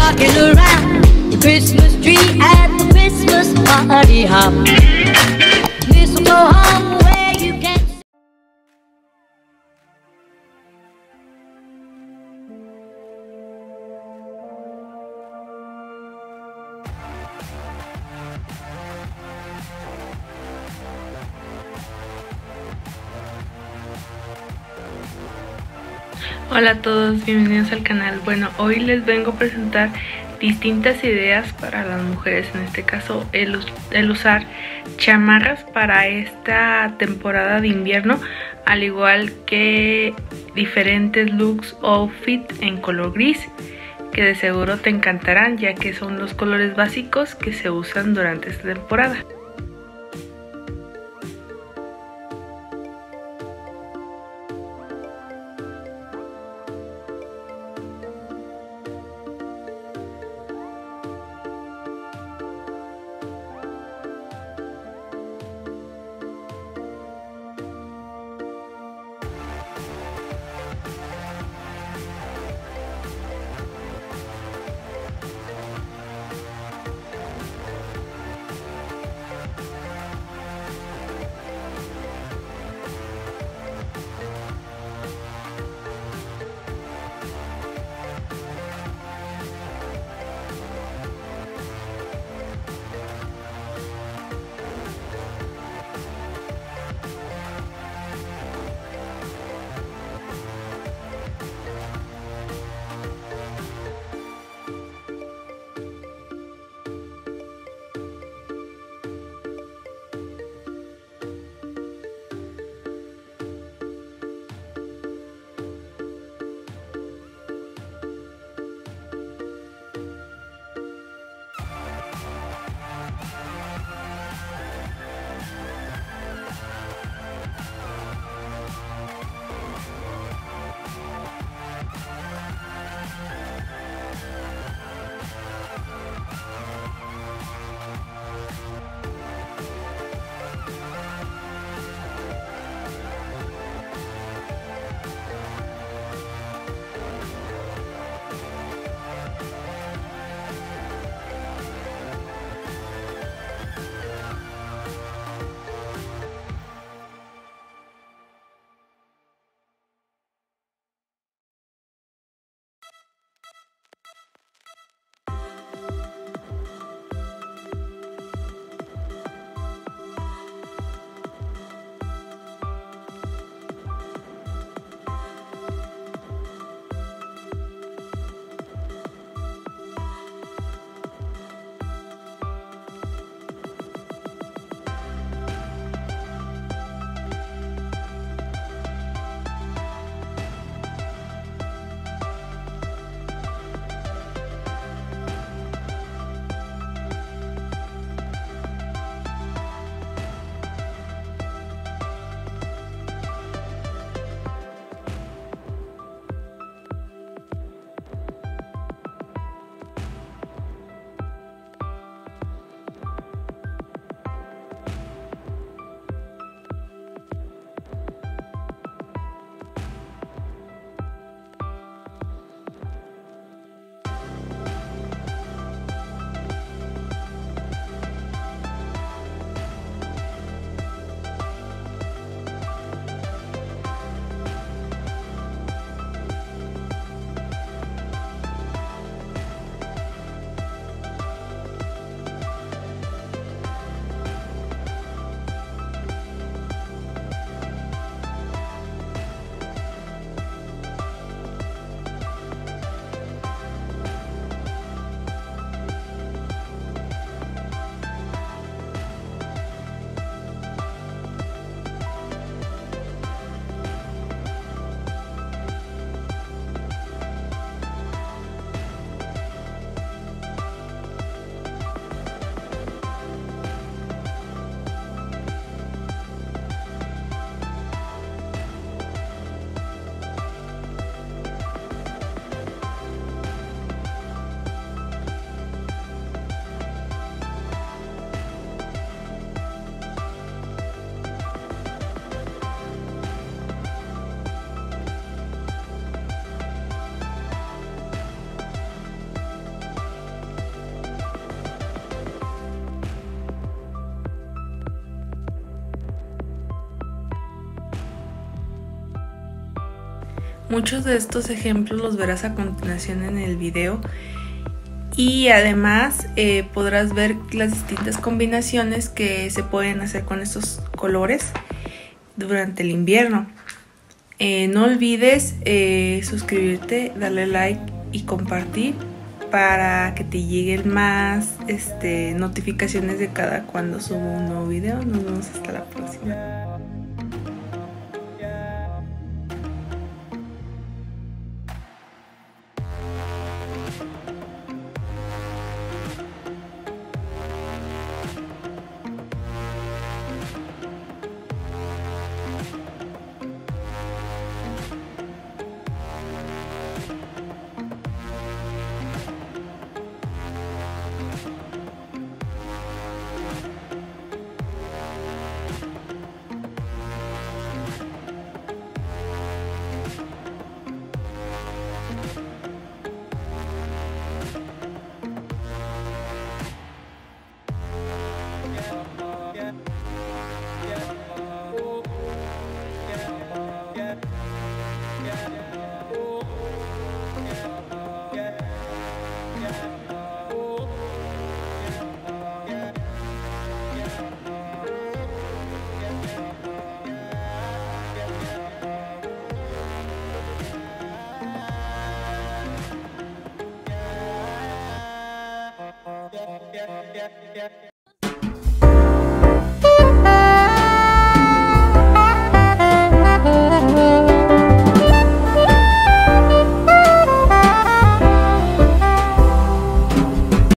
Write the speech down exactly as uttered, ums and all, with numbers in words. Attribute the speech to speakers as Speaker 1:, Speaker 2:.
Speaker 1: rocking around the Christmas tree at the Christmas party hop. Mistletoe hung where you can.
Speaker 2: Hola a todos, bienvenidos al canal. Bueno, hoy les vengo a presentar distintas ideas para las mujeres, en este caso el, el usar chamarras para esta temporada de invierno, al igual que diferentes looks o outfit en color gris, que de seguro te encantarán ya que son los colores básicos que se usan durante esta temporada. Muchos de estos ejemplos los verás a continuación en el video y además eh, podrás ver las distintas combinaciones que se pueden hacer con estos colores durante el invierno. Eh, no olvides eh, suscribirte, darle like y compartir para que te lleguen más este, notificaciones de cada cuando subo un nuevo video. Nos vemos hasta la próxima.
Speaker 3: Yeah, yeah, yeah.